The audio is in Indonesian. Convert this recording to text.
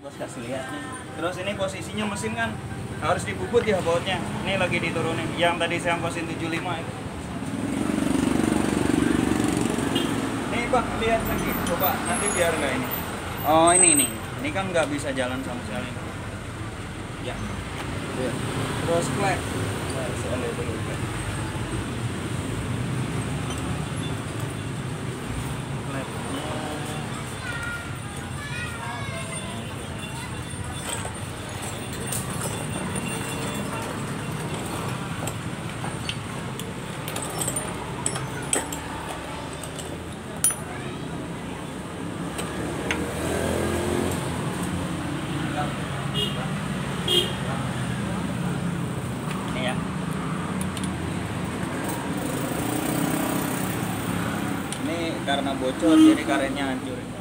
Bos kasih lihat nih. Terus ini posisinya mesin kan harus dibubut ya bautnya. Ini lagi diturunin. Yang tadi saya angkosin 75 itu. Nih Pak, lihat lagi. Coba nanti biar nggak ini. Oh ini. Ini kan nggak bisa jalan sama sekali. Ya. Terus klep. Saya lihat dulu. Ini ya. Ini karena bocor jadi karetnya hancur.